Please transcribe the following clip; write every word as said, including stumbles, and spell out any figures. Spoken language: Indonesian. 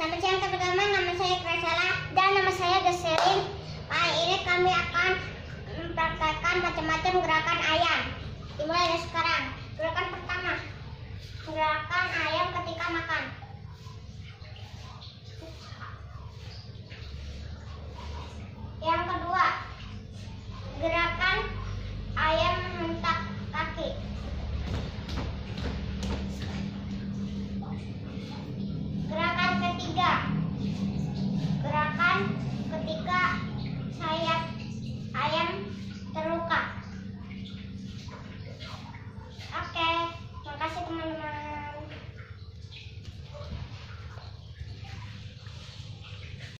Selamat siang teman-teman, nama saya Graciela dan nama saya Deselin. Kali ini kami akan mempraktekkan macam-macam gerakan ayam. Dimulai dari sekarang. Gerakan pertama.